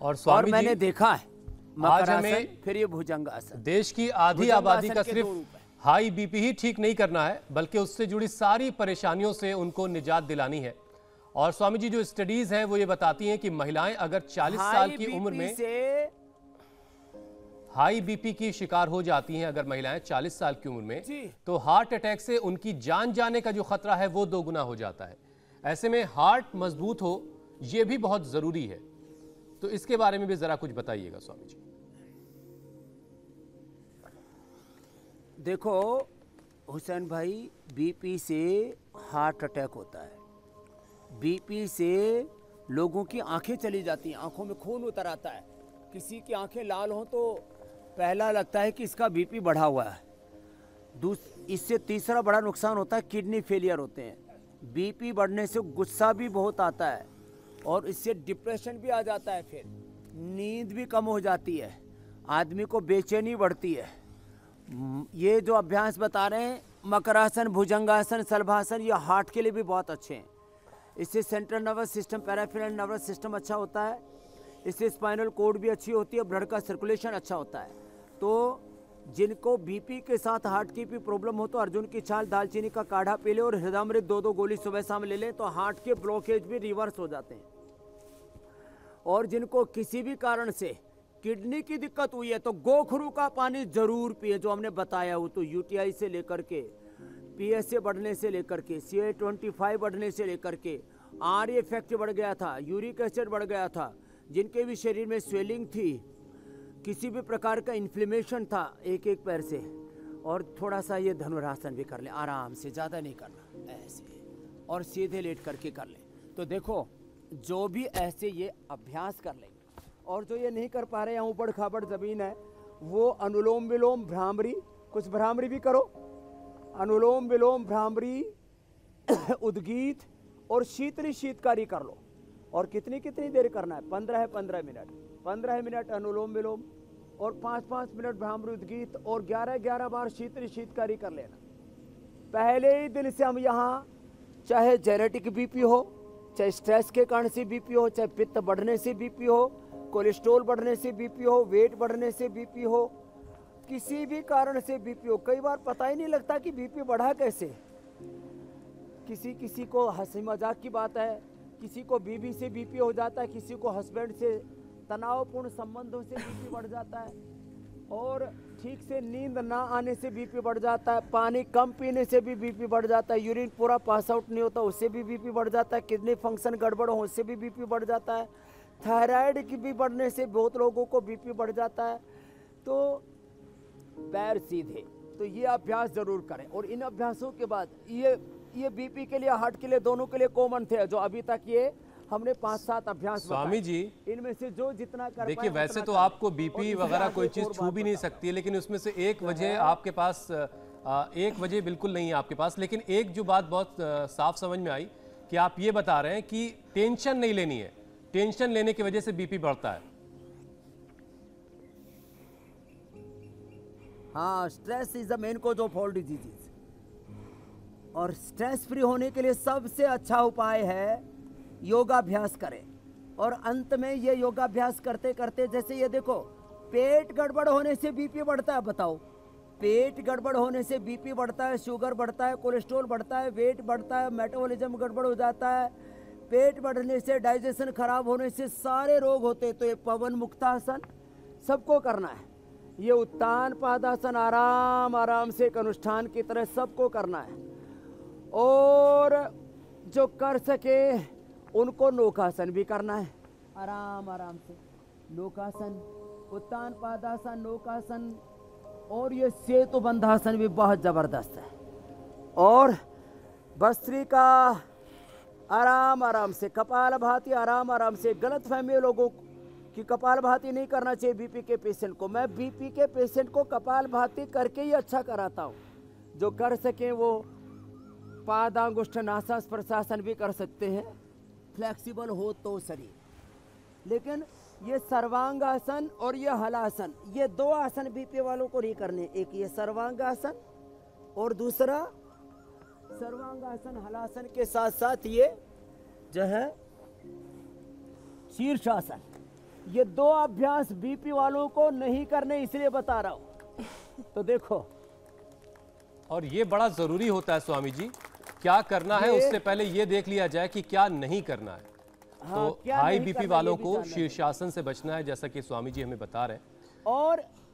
और मैंने जी, देखा है आज हमें फिर ये भुजंगासन। देश की आधी आबादी का सिर्फ हाई बीपी ही ठीक नहीं करना है, बल्कि उससे जुड़ी सारी परेशानियों से उनको निजात दिलानी है। और स्वामी जी, जो स्टडीज हैं वो ये बताती हैं कि महिलाएं अगर 40 साल की उम्र में हाई बीपी की शिकार हो जाती हैं, अगर महिलाएं 40 साल की उम्र में, तो हार्ट अटैक से उनकी जान जाने का जो खतरा है वो 2 गुना हो जाता है। ऐसे में हार्ट मजबूत हो ये भी बहुत जरूरी है। तो इसके बारे में भी जरा कुछ बताइएगा स्वामी जी। देखो हुसैन भाई, बीपी से हार्ट अटैक होता है, बीपी से लोगों की आंखें चली जाती हैं, आंखों में खून उतर आता है। किसी की आंखें लाल हों तो पहला लगता है कि इसका बीपी बढ़ा हुआ है। इससे तीसरा बड़ा नुकसान होता है, किडनी फेलियर होते हैं। बीपी बढ़ने से गुस्सा भी बहुत आता है और इससे डिप्रेशन भी आ जाता है, फिर नींद भी कम हो जाती है, आदमी को बेचैनी बढ़ती है। ये जो अभ्यास बता रहे हैं, मकरासन, भुजंगासन, शलभासन, ये हार्ट के लिए भी बहुत अच्छे हैं। इससे central nervous system, peripheral nervous system अच्छा होता है, इससे स्पाइनल कोड भी अच्छी होती है, ब्लड का सर्कुलेशन अच्छा होता है। तो जिनको बीपी के साथ हार्ट की भी प्रॉब्लम हो तो अर्जुन की छाल, दालचीनी का काढ़ा पी ले और हृदयामृत 2-2 गोली सुबह शाम ले लें तो हार्ट के ब्लॉकेज भी रिवर्स हो जाते हैं। और जिनको किसी भी कारण से किडनी की दिक्कत हुई है तो गोखरू का पानी जरूर पिए, जो हमने बताया हो। तो यूटीआई से लेकर के पीएसए बढ़ने से लेकर के CA-25 बढ़ने से लेकर के आर इफेक्ट बढ़ गया था, यूरिक एसिड बढ़ गया था, जिनके भी शरीर में स्वेलिंग थी, किसी भी प्रकार का इन्फ्लेमेशन था एक पैर से, और थोड़ा सा ये धनुरासन भी कर लें आराम से, ज़्यादा नहीं करना, ऐसे और सीधे लेट करके कर लें। तो देखो जो भी ऐसे ये अभ्यास कर लेंगे, और जो ये नहीं कर पा रहे हैं, ऊबड़ खाबड़ ज़मीन है, वो अनुलोम विलोम भ्रामरी, कुछ भ्रामरी भी करो, अनुलोम विलोम भ्रामरी उद्गीत और शीतली शीतकारी कर लो। और कितनी देर करना है? 15 मिनट, 15 मिनट अनुलोम विलोम और 5-5 मिनट भ्रामरी उद्गीत और 11 बार शीतली शीतकारी कर लेना। पहले ही दिन से हम यहाँ, चाहे जेनेटिक बीपी हो, चाहे स्ट्रेस के कारण से बीपी हो, चाहे पित्त बढ़ने से बीपी हो, कोलेस्ट्रॉल बढ़ने से बीपी हो, वेट बढ़ने से बीपी हो, किसी भी कारण से बीपी हो, कई बार पता ही नहीं लगता कि बीपी बढ़ा कैसे। किसी को हंसी मजाक की बात है, किसी को बीवी से बीपी हो जाता है, किसी को हस्बैंड से तनावपूर्ण संबंधों से बीपी बढ़ जाता है, और ठीक से नींद ना आने से बीपी बढ़ जाता है, पानी कम पीने से भी बीपी बढ़ जाता है, यूरिन पूरा पास आउट नहीं होता उससे भी बीपी बढ़ जाता है, किडनी फंक्शन गड़बड़ हो उससे भी बीपी बढ़ जाता है, थायराइड की भी बढ़ने से बहुत लोगों को बीपी बढ़ जाता है। तो पैर सीधे, तो ये अभ्यास जरूर करें। और इन अभ्यासों के बाद ये बीपी के लिए, हार्ट के लिए, दोनों के लिए कॉमन थे, जो अभी तक ये हमने 5-7 अभ्यास स्वामी जी, इनमें से जो जितना कर देखिए, वैसे तो आपको बीपी वगैरह कोई चीज छू भी नहीं सकती है, लेकिन उसमें से एक वजह आपके पास, एक वजह बिल्कुल नहीं है आपके पास। लेकिन एक जो बात बहुत साफ समझ में आई कि आप ये बता रहे हैं कि टेंशन नहीं लेनी है, टेंशन लेने की वजह से बीपी बढ़ता है। हाँ, stress is the main cause of all diseases. और स्ट्रेस फ्री होने के लिए सबसे अच्छा उपाय है योगाभ्यास करें। और अंत में ये योगाभ्यास करते करते, जैसे ये देखो, पेट गड़बड़ होने से बीपी बढ़ता है, बताओ, पेट गड़बड़ होने से बीपी बढ़ता है, शुगर बढ़ता है, कोलेस्ट्रॉल बढ़ता है, वेट बढ़ता है, मेटाबॉलिज्म गड़बड़ हो जाता है, पेट बढ़ने से, डाइजेशन खराब होने से सारे रोग होते हैं। तो ये पवन मुक्तासन सबको करना है, ये उत्तान पादासन आराम आराम से एक अनुष्ठान की तरह सबको करना है। और जो कर सके उनको नौकासन भी करना है, आराम आराम से नौकासन, उत्तान पादासन, नौकासन, और ये सेतु बंधासन भी बहुत जबरदस्त है। और भस्त्रिका आराम आराम से, कपालभाति आराम आराम से। गलत फहमी लोगों कि कपालभाति नहीं करना चाहिए बीपी के पेशेंट को। मैं बीपी के पेशेंट को कपालभाति करके ही अच्छा कराता हूँ। जो कर सके वो पादांगुष्ठ नासा प्रशासन भी कर सकते हैं, फ्लेक्सिबल हो तो शरीर। लेकिन ये सर्वांगासन और ये हलासन, ये 2 आसन बीपी वालों को नहीं करने। एक ये सर्वांगासन और दूसरा सर्वांगासन हलासन के साथ साथ ये जो है शीर्षासन। ये 2 अभ्यास बीपी वालों को नहीं करने, इसलिए बता रहा हूं। तो देखो, और ये बड़ा जरूरी होता है स्वामी जी, क्या करना है उससे पहले ये देख लिया जाए कि क्या नहीं करना है। हाँ, तो क्या हाई नहीं बीपी करना, वालों ये भी को जानना है। शीर्षासन से बचना है, जैसा कि स्वामी जी हमें बता रहे हैं। और